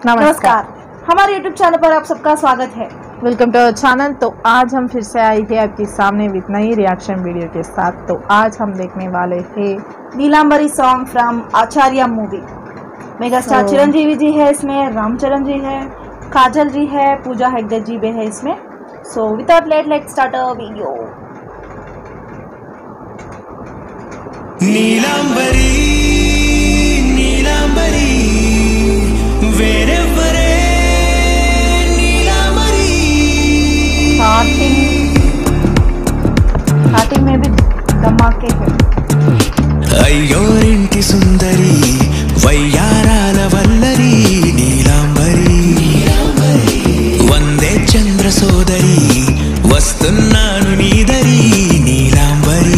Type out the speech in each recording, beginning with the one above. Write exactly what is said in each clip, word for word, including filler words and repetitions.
नमस्कार, हमारे YouTube channel पर आप सबका स्वागत है। Welcome to our channel. तो आज हम फिर से आए हैं आपके सामने विद नई रिएक्शन वीडियो के साथ। तो आज हम देखने वाले हैं Neelambari song from Acharya movie. Mega star Chiranjeevi ji है इसमें, रामचरण जी है, काजल जी है, पूजा हेगड़े जी भी है इसमें। So without let let start a video. Neelambari Neelambari wherever Neelambari. Starting starting में भी धमाके है। అయ్యోరింటి సుందరి వయ్యారాల వల్లరి నీలాంబరి వందే చంద్ర సోదరి వస్తున్నాను నీదరి నీలాంబరి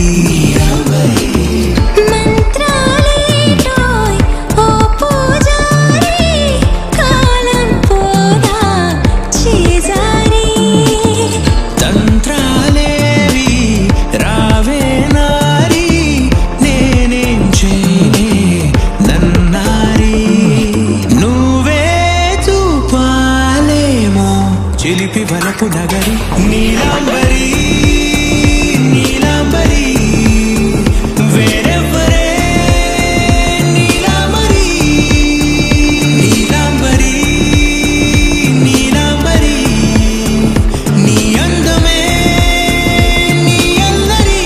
చిలిపి వలపు నగరి నీలాంబరి నీలాంబరి వేరెవరే నీలాంబరి నీలాంబరి నీలాంబరి నీ అందమే నీ అల్లరి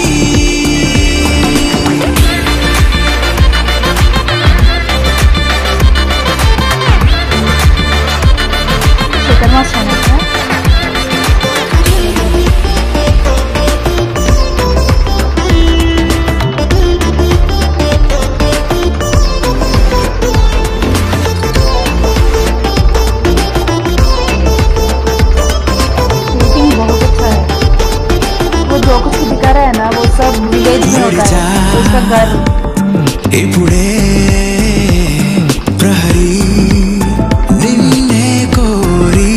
ఇప్పుడే ప్రహరీ నిన్నే కోరి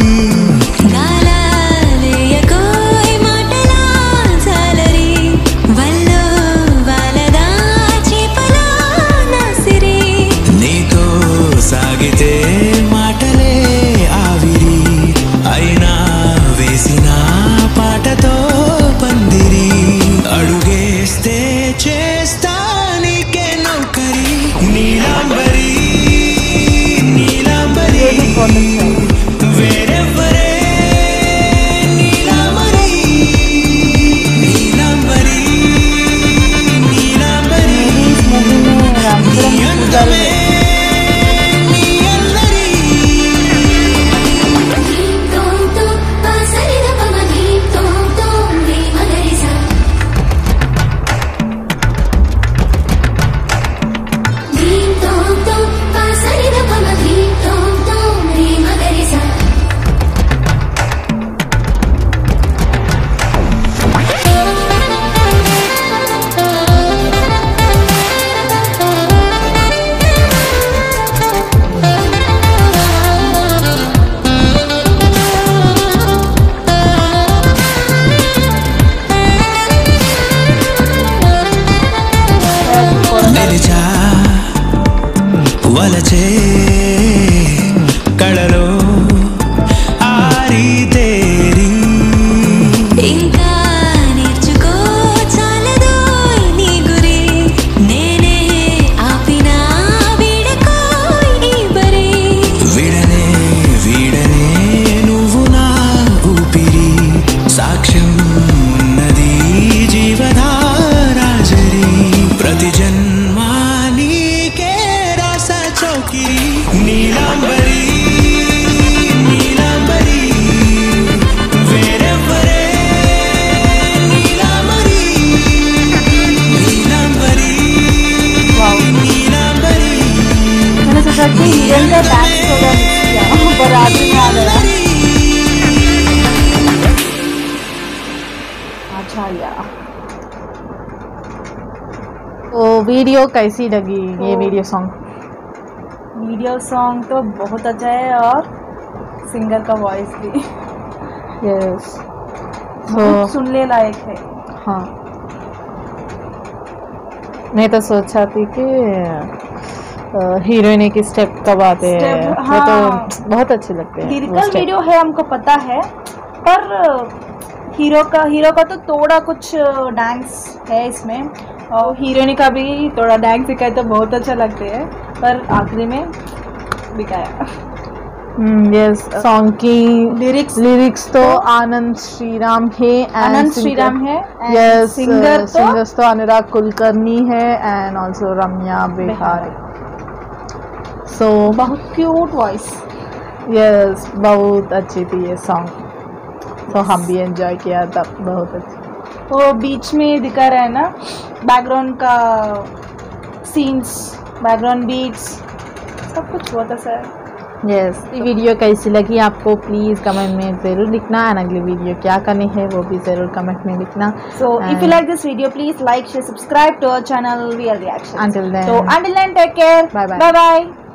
నీతో సాగితే మాటలే ఆవిరి అయినా వేసిన పాటతో పందిరి అడుగేస్తే చేస్తా నీకే నౌకరి నీలాంబరి నీలాంబరి వేరెవరే నీలాంబరి నీలాంబరి నీలాంబరి నీ అందమే నీ అల్లరి వలచే కళలో ఆరి తేరి ఇంకా నేర్చుకో చాలదో నీ గురి నేనే ఆపినా వీడకో ఈ బరి విడనే వీడనే నువ్వు నా ఊపిరి సాక్ష్యం ఉన్నది జీవధారాజరి ప్రతి జన్మా నీకే రాస చౌకిరి నీలాంబరి నీలాంబరి వేరెవరే నీలాంబరి నీలాంబరి నీలాంబరి मैंने सोचा कि हिरन का डांस होगा पर आदमी आ गया। आचार्य तो वीडियो कैसी लगी ये वीडियो सॉन्ग? वीडियो सॉन्ग तो बहुत अच्छा है और सिंगर का वॉइस भी यस तो सुनने लायक है। हाँ, मैं तो सोचा थी कि हीरोइन के स्टेप कब आते हैं Step, वो हाँ। तो बहुत अच्छे लगते हैं वो लिरिकल step। वीडियो है हमको पता है, पर हीरो का हीरो का तो थोड़ा कुछ डांस है इसमें, और हीरोइन का भी थोड़ा डांस सिखाए तो बहुत अच्छा लगते हैं, पर आखिरी में दिखाया। यस सॉन्ग की लिरिक्स लिरिक्स तो आनंद श्रीराम है and आनंद singer- श्रीराम है, यस सिंगर तो सिंगर्स तो अनुराग कुलकर्णी है एंड ऑल्सो रम्या बेहारे। सो बहुत क्यूट वॉइस। यस बहुत अच्छी थी ये सॉन्ग, तो हम भी एंजॉय किया था बहुत अच्छा। वो बीच में दिखा रहा है ना बैकग्राउंड का सीन्स, बैकग्राउंड बीट्स, सब कुछ बहुत अच्छा है। यस ये वीडियो कैसी लगी आपको प्लीज़ कमेंट में ज़रूर लिखना, एंड अगली वीडियो क्या करनी है वो भी ज़रूर कमेंट में लिखना। So if you like this video, please like, share, subscribe to our channel V L Reaction. Until then. So until then, take care. Bye bye. Bye bye.